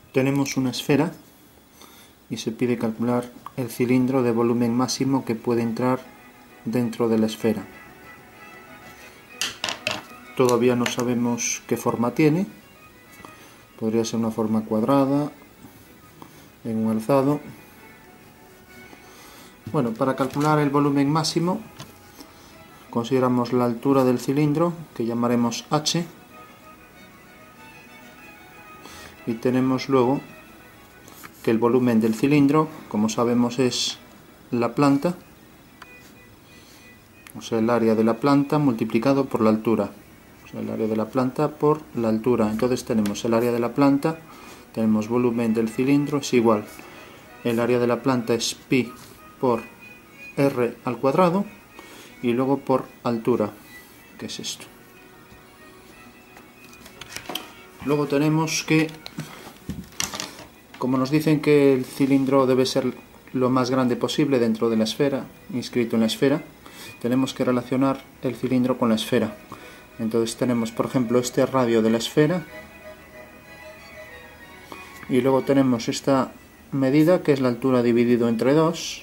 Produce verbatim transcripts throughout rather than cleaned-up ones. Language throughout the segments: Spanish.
tenemos una esfera y se pide calcular el cilindro de volumen máximo que puede entrar dentro de la esfera. Todavía no sabemos qué forma tiene, podría ser una forma cuadrada, en un alzado. Bueno, para calcular el volumen máximo consideramos la altura del cilindro, que llamaremos H, y tenemos luego que el volumen del cilindro, como sabemos, es la planta, o sea, el área de la planta multiplicado por la altura, o sea, el área de la planta por la altura. Entonces tenemos el área de la planta, tenemos volumen del cilindro, es igual, el área de la planta es pi por r al cuadrado, y luego por altura, que es esto. Luego tenemos que, como nos dicen que el cilindro debe ser lo más grande posible dentro de la esfera, inscrito en la esfera, tenemos que relacionar el cilindro con la esfera. Entonces tenemos, por ejemplo, este radio de la esfera, y luego tenemos esta medida, que es la altura dividido entre dos,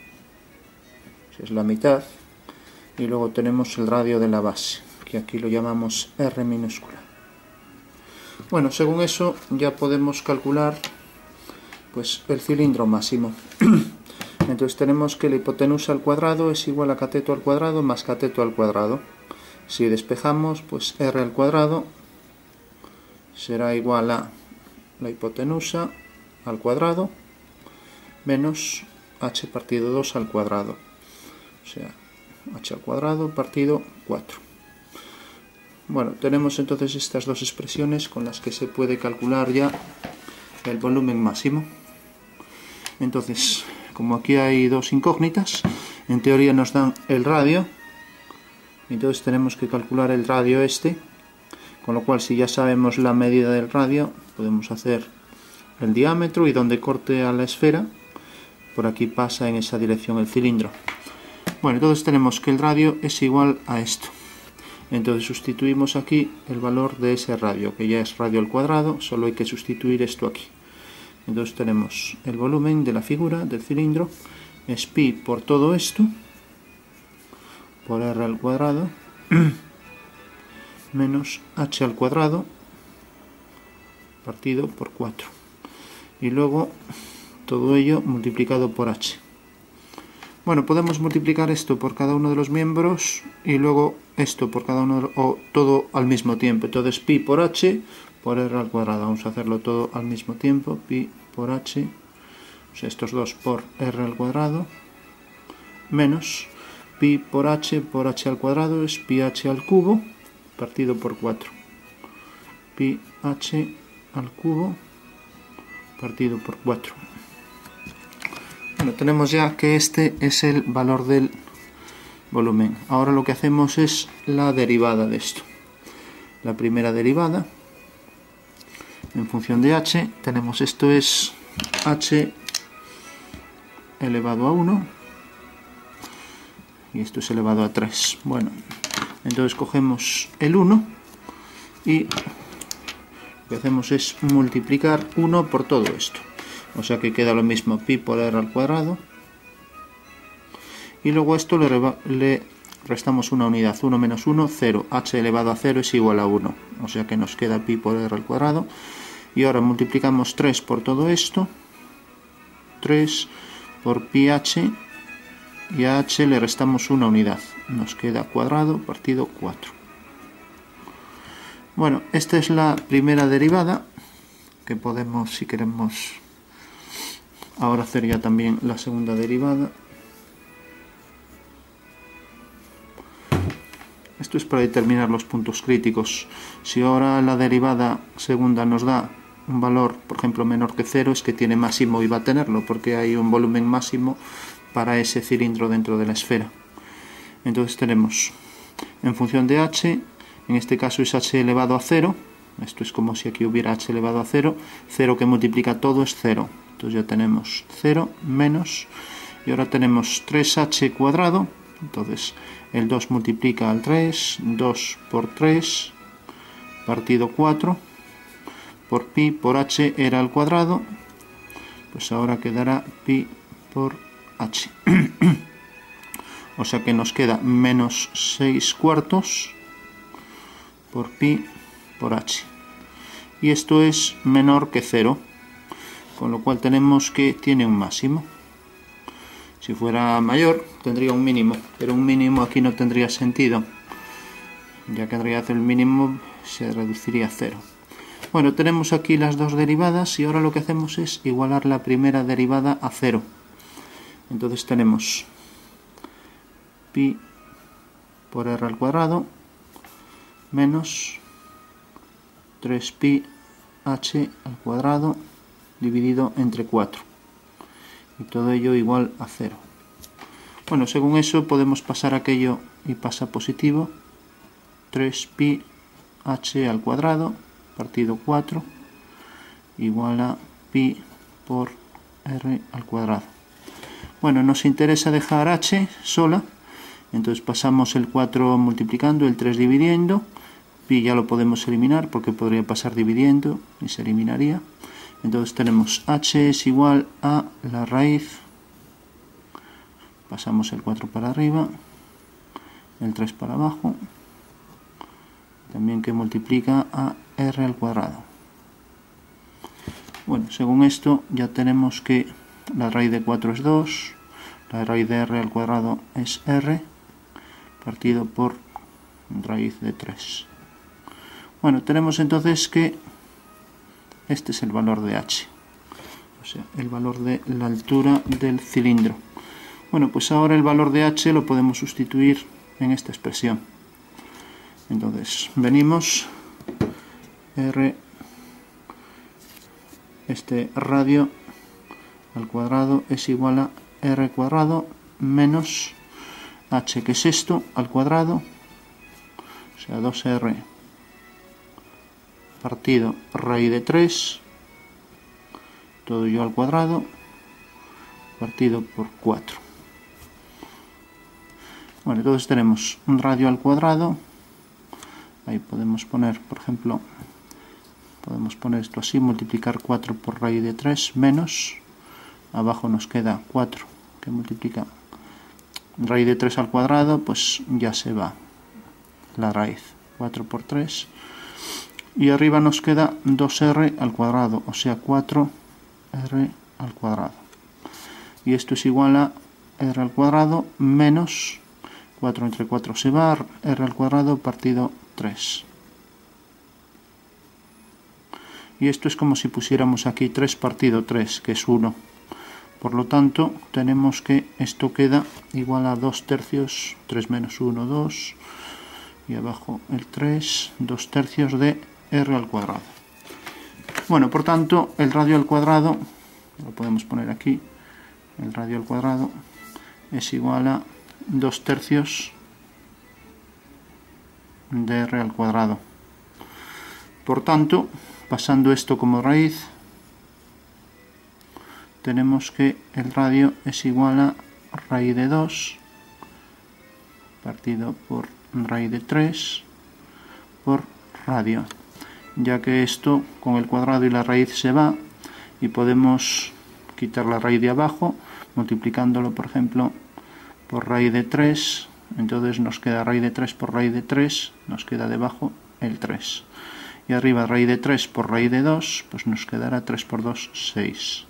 es la mitad, y luego tenemos el radio de la base, que aquí lo llamamos R minúscula. Bueno, según eso ya podemos calcular pues el cilindro máximo. Entonces tenemos que la hipotenusa al cuadrado es igual a cateto al cuadrado más cateto al cuadrado. Si despejamos, pues R al cuadrado será igual a la hipotenusa al cuadrado menos h partido dos al cuadrado, o sea, h al cuadrado partido cuatro. Bueno, tenemos entonces estas dos expresiones con las que se puede calcular ya el volumen máximo. Entonces, como aquí hay dos incógnitas, en teoría nos dan el radio, entonces tenemos que calcular el radio este, con lo cual si ya sabemos la medida del radio, podemos hacer el diámetro, y donde corte a la esfera, por aquí pasa en esa dirección el cilindro. Bueno, entonces tenemos que el radio es igual a esto. Entonces sustituimos aquí el valor de ese radio, que ya es radio al cuadrado, solo hay que sustituir esto aquí. Entonces tenemos el volumen de la figura del cilindro, es pi por todo esto, por r al cuadrado, menos h al cuadrado, partido por cuatro. Y luego todo ello multiplicado por h. Bueno, podemos multiplicar esto por cada uno de los miembros y luego esto por cada uno, de los, o todo al mismo tiempo. Entonces pi por h por r al cuadrado. Vamos a hacerlo todo al mismo tiempo. Pi por h, o sea, estos dos por r al cuadrado, menos pi por h por h al cuadrado es pi h al cubo partido por cuatro. Pi h al cubo partido por cuatro. Bueno, tenemos ya que este es el valor del volumen. Ahora lo que hacemos es la derivada de esto. La primera derivada, en función de h, tenemos esto es h elevado a uno, y esto es elevado a tres. Bueno, entonces cogemos el uno, y lo que hacemos es multiplicar uno por todo esto. O sea que queda lo mismo, pi por r al cuadrado, y luego esto le, le restamos una unidad, uno menos uno, cero, h elevado a cero es igual a uno, o sea que nos queda pi por r al cuadrado, y ahora multiplicamos tres por todo esto, tres por pi h, y a h le restamos una unidad, nos queda cuadrado partido cuatro. Bueno, esta es la primera derivada, que podemos, si queremos, ahora hacer ya también la segunda derivada. Esto es para determinar los puntos críticos. Si ahora la derivada segunda nos da un valor, por ejemplo, menor que cero, es que tiene máximo y va a tenerlo, porque hay un volumen máximo para ese cilindro dentro de la esfera. Entonces tenemos, en función de h, en este caso es h elevado a cero, esto es como si aquí hubiera h elevado a cero, cero que multiplica todo es cero. Entonces ya tenemos cero menos, y ahora tenemos tres h cuadrado, entonces el dos multiplica al tres, dos por tres, partido cuatro, por pi por h era al cuadrado, pues ahora quedará pi por h. O sea que nos queda menos seis cuartos por pi por h. Y esto es menor que cero, con lo cual tenemos que tiene un máximo. Si fuera mayor tendría un mínimo, pero un mínimo aquí no tendría sentido, ya que en realidad el mínimo se reduciría a cero. Bueno, tenemos aquí las dos derivadas y ahora lo que hacemos es igualar la primera derivada a cero. Entonces tenemos pi por r al cuadrado menos tres pi h al cuadrado dividido entre cuatro. Y todo ello igual a cero. Bueno, según eso podemos pasar aquello y pasa positivo. tres pi h al cuadrado partido cuatro igual a pi por r al cuadrado. Bueno, nos interesa dejar h sola, entonces pasamos el cuatro multiplicando, el tres dividiendo. Pi ya lo podemos eliminar porque podría pasar dividiendo y se eliminaría. Entonces tenemos h es igual a la raíz, pasamos el cuatro para arriba, el tres para abajo, también que multiplica a r al cuadrado. Bueno, según esto ya tenemos que la raíz de cuatro es dos, la raíz de r al cuadrado es r, partido por raíz de tres. Bueno, tenemos entonces que este es el valor de h, o sea, el valor de la altura del cilindro. Bueno, pues ahora el valor de h lo podemos sustituir en esta expresión. Entonces, venimos, r, este radio al cuadrado es igual a r cuadrado menos h, que es esto, al cuadrado, o sea, dos r partido raíz de tres, todo ello al cuadrado, partido por cuatro. Bueno, entonces tenemos un radio al cuadrado, ahí podemos poner, por ejemplo, podemos poner esto así, multiplicar cuatro por raíz de tres, menos, abajo nos queda cuatro, que multiplica raíz de tres al cuadrado, pues ya se va la raíz, cuatro por tres, y arriba nos queda dos r al cuadrado, o sea, cuatro r al cuadrado. Y esto es igual a r al cuadrado menos cuatro entre cuatro se va, r al cuadrado partido tres. Y esto es como si pusiéramos aquí tres partido tres, que es uno. Por lo tanto, tenemos que esto queda igual a dos tercios, tres menos uno, dos, y abajo el tres, dos tercios de r al cuadrado. Bueno, por tanto, el radio al cuadrado, lo podemos poner aquí, el radio al cuadrado es igual a dos tercios de r al cuadrado. Por tanto, pasando esto como raíz, tenemos que el radio es igual a raíz de dos partido por raíz de tres por radio, ya que esto con el cuadrado y la raíz se va y podemos quitar la raíz de abajo multiplicándolo, por ejemplo, por raíz de tres, entonces nos queda raíz de tres por raíz de tres, nos queda debajo el tres, y arriba raíz de tres por raíz de dos, pues nos quedará tres por dos, seis.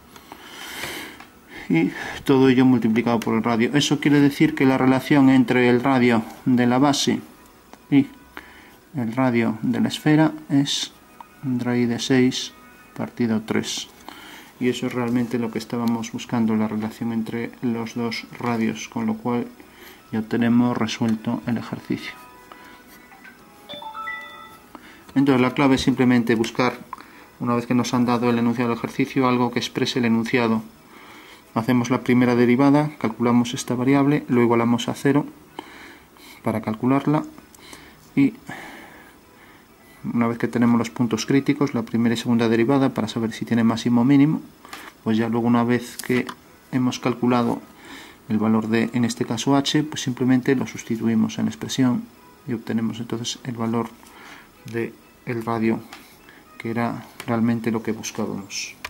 Y todo ello multiplicado por el radio. Eso quiere decir que la relación entre el radio de la base y el radio de la esfera es raíz de seis partido tres. Y eso es realmente lo que estábamos buscando, la relación entre los dos radios, con lo cual ya tenemos resuelto el ejercicio. Entonces la clave es simplemente buscar, una vez que nos han dado el enunciado del ejercicio, algo que exprese el enunciado. Hacemos la primera derivada, calculamos esta variable, lo igualamos a cero para calcularla, y una vez que tenemos los puntos críticos, la primera y segunda derivada para saber si tiene máximo o mínimo, pues ya luego, una vez que hemos calculado el valor de, en este caso h, pues simplemente lo sustituimos en la expresión y obtenemos entonces el valor del radio que era realmente lo que buscábamos.